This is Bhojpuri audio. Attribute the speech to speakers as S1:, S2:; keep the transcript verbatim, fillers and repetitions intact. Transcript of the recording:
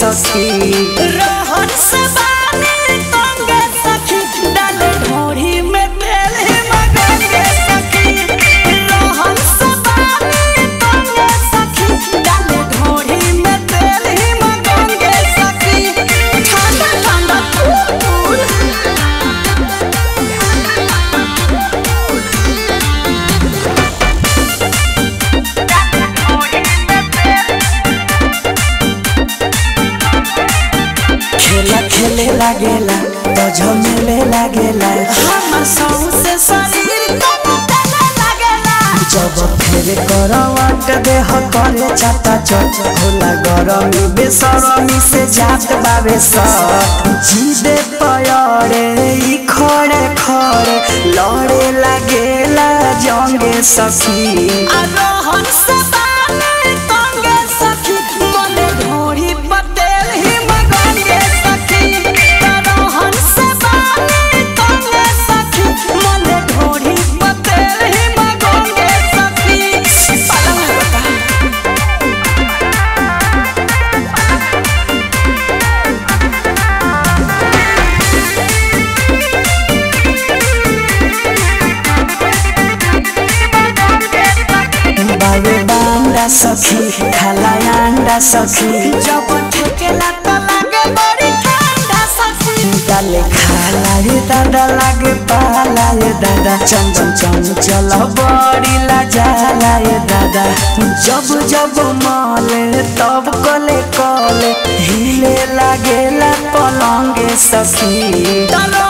S1: सखी
S2: रहन से बानी तंगे सखी डाले ढोरी में तेल ही मगंगे सखी रहन से बानी तंगे सखी डाले ढोरी में तेल ही मगंगे सखी ठंडा ठंडा कूल
S1: खेला खेले लागेला तो झमेले लागेला
S2: हमर सौंसे शरीर तड़पने लागेला
S1: जब फेरे करवट देह करे चाटा चट होला गरमी बेसरमी से जात बावे सट जीदे पयरे ई खड़े खड़े लड़े लागेला जंगे सखी
S2: रहन से बानी तंगे सखी मने ढोरी पतेल ही मगंगे सखी रहन से बानी तंगे सखी मने ढोरी पतेल ही मगंगे सखी पलंग बता
S1: बावे बांडा सखी खाला अंडा सखी
S2: जब ठेकेला तो लागे बड़ी ठंडा सखी
S1: डाले खाला रे दादा लागे पाला रे दादा चम चम चम चल बड़ी लाजाला रे दादा जब जब माले तब कले कले हिले लागेला पलंगे सखी
S2: तलो